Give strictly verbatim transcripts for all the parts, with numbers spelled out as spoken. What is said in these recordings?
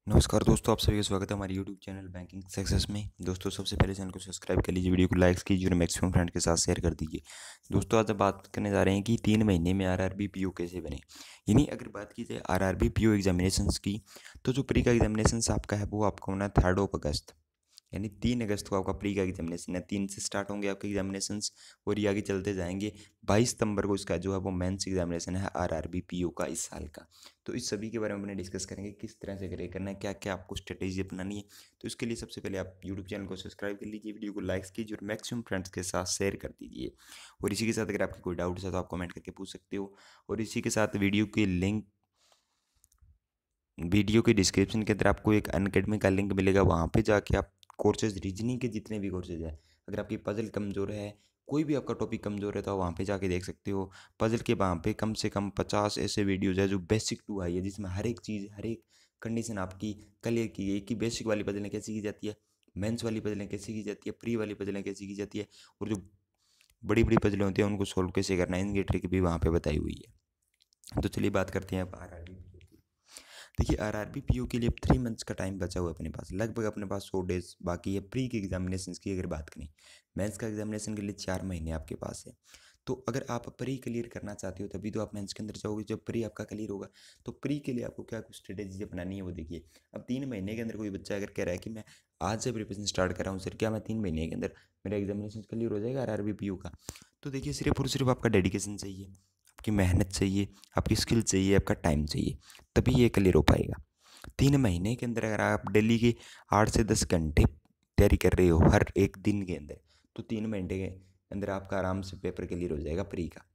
नमस्कार दोस्तों, आप सभी का स्वागत है हमारे यूट्यूब चैनल बैंकिंग सक्सेस में। दोस्तों, सबसे पहले चैनल को सब्सक्राइब कर लीजिए, वीडियो को लाइक कीजिए और मैक्सिमम फ्रेंड के साथ शेयर कर दीजिए। दोस्तों, आज हम बात करने जा रहे हैं कि तीन महीने में आरआरबी पीओ कैसे बने। यानी अगर बात की जाए आरआरबी पीओ एग्जामिनेशंस की, तो जो प्री का एग्जामिनेशंस आपका है वो आपका होना है थर्ड ऑफ अगस्त। यानी तीन अगस्त को आपका प्री का एग्जामिनेशन है। तीन से स्टार्ट होंगे आपके एग्जामिनेशंस और ये आगे चलते जाएंगे। बाईस सितंबर को इसका जो है वो मेंस एग्जामिनेशन है आरआरबी पीओ का इस साल का। तो इस सभी के बारे में अपने डिस्कस करेंगे, किस तरह से करे करना है, क्या क्या आपको स्ट्रेटेजी अपनानी है। तो इसके लिए सबसे पहले आप यूट्यूब चैनल को सब्सक्राइब कर लीजिए, वीडियो को लाइक कीजिए और मैक्सिमम फ्रेंड्स के साथ शेयर कर दीजिए। और इसी के साथ अगर आपकी कोई डाउट है तो आप कमेंट करके पूछ सकते हो। और इसी के साथ वीडियो के लिंक वीडियो के डिस्क्रिप्शन के अंदर आपको एक अनअकैडमी का लिंक मिलेगा, वहाँ पे जाके आप कोर्सेज रीजनिंग के जितने भी कोर्सेज हैं, अगर आपकी पजल कमज़ोर है, कोई भी आपका टॉपिक कमज़ोर है, तो वहाँ पे जाके देख सकते हो। पजल के वहाँ पे कम से कम पचास ऐसे वीडियोज़ है जो बेसिक टू हाई है, जिसमें हर एक चीज़, हर एक कंडीशन आपकी क्लियर की गई कि बेसिक वाली पजलें कैसे की जाती है, मेंस वाली पजलें कैसे की जाती है, प्री वाली पजलें कैसे की जाती है, और जो बड़ी बड़ी पजलें होती हैं उनको सोल्व कैसे करना है, इनकी ट्रिक भी वहाँ पे बताई हुई है। तो चलिए बात करते हैं अब आर आर बी की। देखिए, आरआरबी पीओ के लिए अब थ्री मंथ्स का टाइम बचा हुआ है अपने पास, लगभग अपने पास सौ डेज बाकी है। प्री के एग्जामिनेशन की अगर बात करें, मेंस का एग्जामिनेशन के लिए चार महीने आपके पास है। तो अगर आप प्री क्लियर करना चाहते हो तभी तो आप मेंस के अंदर जाओगे। जब प्री आपका क्लियर होगा तो प्री के लिए आपको क्या कुछ स्ट्रेटेजी अपनानी है वो देखिए। अब तीन महीने के अंदर कोई बच्चा अगर कह रहा है कि मैं आज से प्रिपरेशन स्टार्ट कर रहा हूँ सर, क्या मैं तीन महीने के अंदर मेरा एग्जामिनेशन क्लियर हो जाएगा आरआरबी पीओ का? तो देखिए, सिर्फ और सिर्फ आपका डेडिकेशन चाहिए, आपकी मेहनत चाहिए, आपकी स्किल चाहिए, आपका टाइम चाहिए, तभी ये क्लियर हो पाएगा। तीन महीने के अंदर अगर आप डेली के आठ से दस घंटे तैयारी कर रहे हो हर एक दिन के अंदर, तो तीन महीने के अंदर आपका आराम से पेपर क्लियर हो जाएगा प्री का।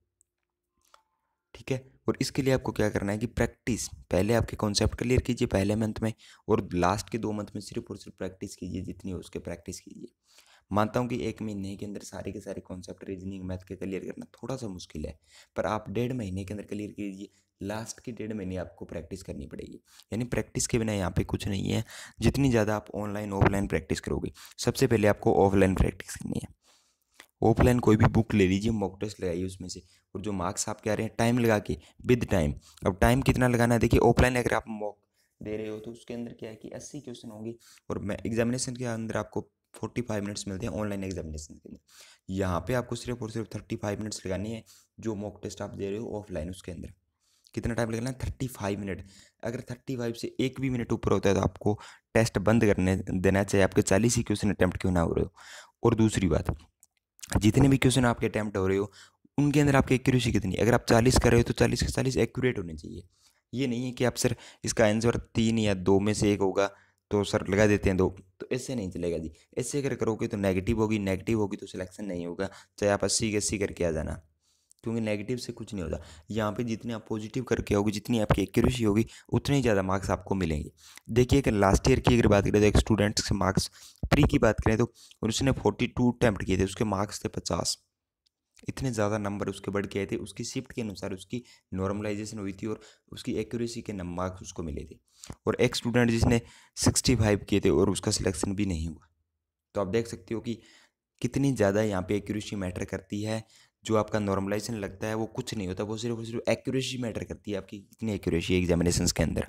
ठीक है। और इसके लिए आपको क्या करना है कि प्रैक्टिस, पहले आपके कॉन्सेप्ट क्लियर कीजिए पहले मंथ में, और लास्ट के दो मंथ में सिर्फ और सिर्फ प्रैक्टिस कीजिए, जितनी हो उसके प्रैक्टिस कीजिए। मानता हूँ कि एक महीने के अंदर सारे के सारे कॉन्सेप्ट रीजनिंग मैथ के क्लियर करना थोड़ा सा मुश्किल है, पर आप डेढ़ महीने के अंदर क्लियर कीजिए। लास्ट के डेढ़ महीने आपको प्रैक्टिस करनी पड़ेगी, यानी प्रैक्टिस के बिना यहाँ पे कुछ नहीं है। जितनी ज़्यादा आप ऑनलाइन ऑफलाइन प्रैक्टिस करोगे, सबसे पहले आपको ऑफलाइन प्रैक्टिस करनी है। ऑफलाइन कोई भी बुक ले लीजिए, मॉक टेस्ट लगाइए उसमें से, और जो मार्क्स आपके आ रहे हैं टाइम लगा के, विद टाइम। अब टाइम कितना लगाना है, देखिए ऑफलाइन अगर आप मॉक दे रहे हो तो उसके अंदर क्या है कि अस्सी क्वेश्चन होंगे, और मैं एग्जामिनेशन के अंदर आपको फोर्टी फाइव मिनट्स मिलते हैं ऑनलाइन एग्जामिनेशन के अंदर। यहाँ पे आपको सिर्फ और सिर्फ थर्टी फाइव मिनट्स लगानी है। जो मॉक टेस्ट आप दे रहे हो ऑफलाइन, उसके अंदर कितना टाइम लगना है, थर्टी फाइव मिनट। अगर थर्टी फाइव से एक भी मिनट ऊपर होता है तो आपको टेस्ट बंद करने देना चाहिए, आपके चालीस ही क्वेश्चन अटैम्प्ट क्यों ना हो रहे हो। और दूसरी बात, जितने भी क्वेश्चन आपके अटैम्प्ट हो रहे हो उनके अंदर आपकी एक्यूरेसी कितनी है। अगर आप चालीस कर रहे हो तो चालीस के चालीस एक्यूरेट होने चाहिए। ये नहीं है कि आप सर इसका आंसर तीन या दो में से एक होगा तो सर लगा देते हैं दो, तो इससे नहीं चलेगा जी। इससे अगर करोगे तो नेगेटिव होगी, नेगेटिव होगी तो सिलेक्शन नहीं होगा, चाहे आप अस्सी के अस्सी करके आ जाना, क्योंकि नेगेटिव से कुछ नहीं होता। यहाँ पे जितने आप पॉजिटिव करके आओगे, जितनी आपकी एक्यूरेसी होगी, उतने ही ज़्यादा मार्क्स आपको मिलेंगे। देखिए, अगर लास्ट ईयर की अगर बात करें तो एक स्टूडेंट्स के मार्क्स प्री की बात करें तो उसने फोर्टी टू अटैम्प्ट किए थे, उसके मार्क्स थे पचास। इतने ज़्यादा नंबर उसके बढ़ के आए थे, उसकी शिफ्ट के अनुसार उसकी नॉर्मलाइजेशन हुई थी और उसकी एक्यूरेसी के मार्क्स उसको मिले थे। और एक स्टूडेंट जिसने सिक्सटी फाइव किए थे और उसका सिलेक्शन भी नहीं हुआ। तो आप देख सकते हो कि कितनी ज़्यादा यहाँ पे एक्यूरेसी मैटर करती है। जो आपका नॉर्मलाइजेशन लगता है वो कुछ नहीं होता, वो सिर्फ और सिर्फ एक्यूरेसी मैटर करती है, आपकी कितनी एक्यूरेसी है एग्जामिनेशन के अंदर।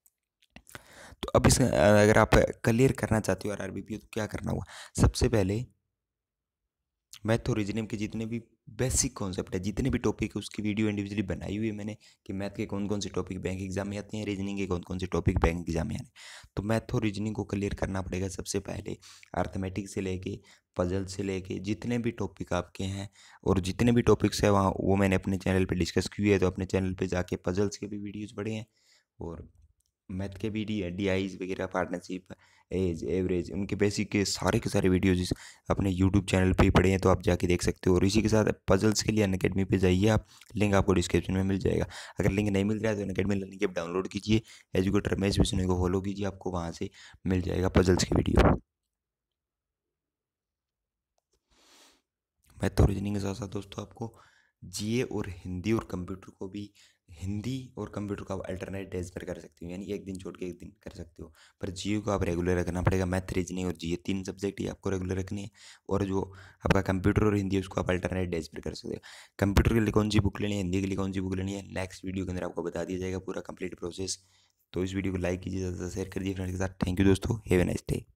तो अब इस अगर आप क्लियर करना चाहते हो आरआरबी तो क्या करना होगा, सबसे पहले मैथ और रीजनिंग के जितने भी बेसिक कॉन्सेप्ट है, जितने भी टॉपिक है, उसकी वीडियो इंडिविजुअली बनाई हुई है मैंने, कि मैथ के कौन कौन से टॉपिक बैंक एग्जाम में आते हैं, रीजनिंग के कौन कौन से टॉपिक बैंक एग्जाम में आने। तो मैथ और रीजनिंग को क्लियर करना पड़ेगा सबसे पहले। अर्थमेटिक से लेके पजल से लेके जितने भी टॉपिक आपके हैं, और जितने भी टॉपिक्स हैं वहाँ वो मैंने अपने चैनल पर डिस्कस किए हैं, तो अपने चैनल पर जाके पजल्स के भी वीडियोज़ पढ़े हैं, और मैथ के भी डी डी आईज वगैरह, पार्टनरशिप, एज, एवरेज, उनके बेसिक के सारे के सारे वीडियोज अपने यूट्यूब चैनल पे ही पड़े हैं, तो आप जाके देख सकते हो। और इसी के साथ पजल्स के लिए अनअकैडमी पे जाइए आप, लिंक आपको डिस्क्रिप्शन में मिल जाएगा। अगर लिंक नहीं मिल रहा है तो अनअकैडमी लर्निंग ऐप डाउनलोड कीजिए, एजुकेटर रमेश बिश्नोई को फॉलो कीजिए, आपको वहाँ से मिल जाएगा पजल्स की वीडियो। मैथ और रीजनिंग के साथ साथ दोस्तों आपको जीए और हिंदी और कंप्यूटर को भी, हिंदी और कंप्यूटर को आप अल्टरनेट डेज पर कर सकते हो, यानी एक दिन छोड़ के एक दिन कर सकते हो, पर जीए को आप रेगुलर रखना पड़ेगा। मैथ, रीजनिंग और जीए तीन सब्जेक्ट ही आपको रेगुलर रखने हैं, और जो आपका कंप्यूटर और हिंदी है उसको आप अल्टरनेट डेज पर कर सकते हो। कंप्यूटर के लिए कौन सी बुक लेनी है, हिंदी के लिए कौन सी बुक लेनी है, नेक्स्ट वीडियो के अंदर आपको बता दिया जाएगा पूरा कंप्लीट प्रोसेस। तो इस वीडियो को लाइक कीजिए, ज़्यादा से ज़्यादा शेयर कर दीजिए फ्रेंड्स के साथ। थैंक यू दोस्तों, हैव ए नाइस डे।